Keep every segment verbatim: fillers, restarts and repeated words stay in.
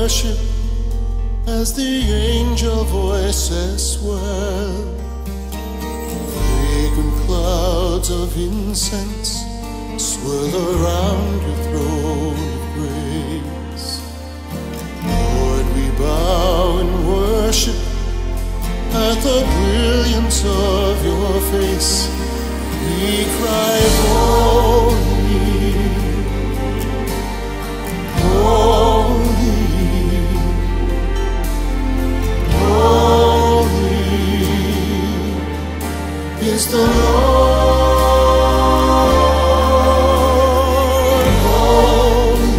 worship as the angel voices swell. Fragrant clouds of incense swirl around your throne of grace. Lord, we bow in worship at the brilliance of your face. We cry, holy, holy, holy is the Lord. Holy,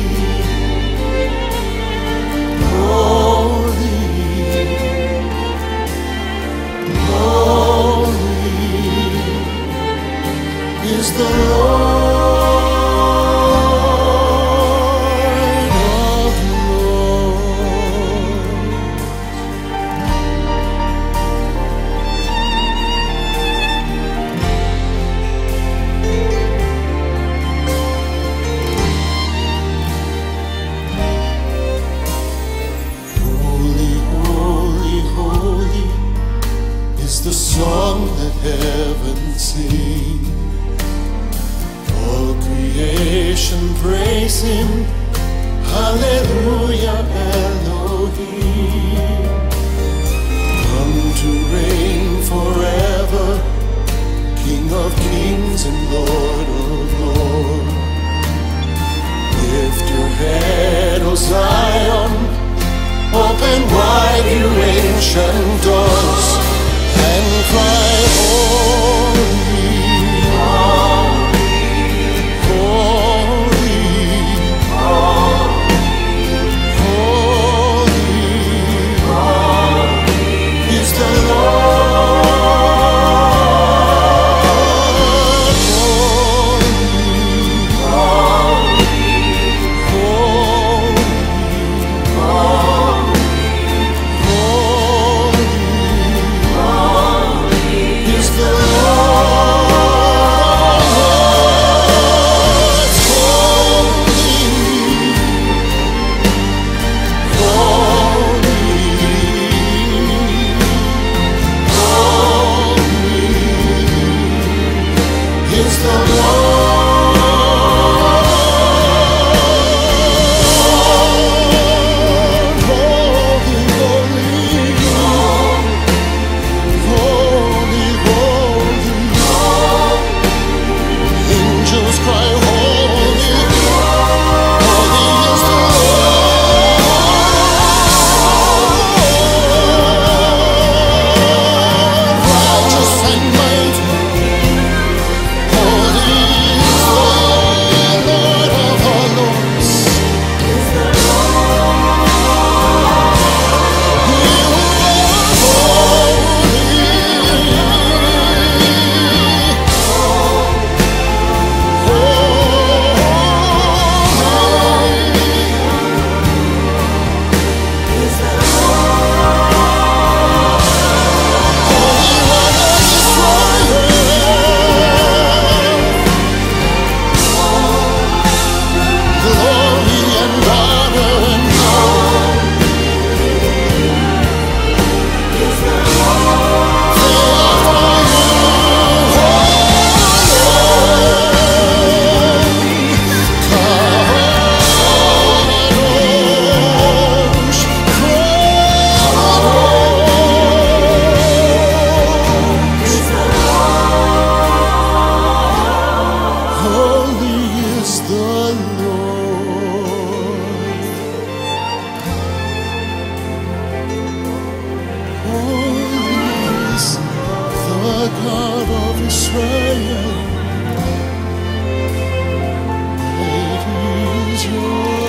holy, holy is the Lord. The song that heaven sings, all creation praise Him. Hallelujah, Elohim. Come to reign forever, King of kings and Lord of lords. Lift your head, O Zion, open wide your ancient doors, and cry, holy, holy, holy, holy, holy is the Lord. Holy, holy, holy, holy is the Lord. God of Israel, great is your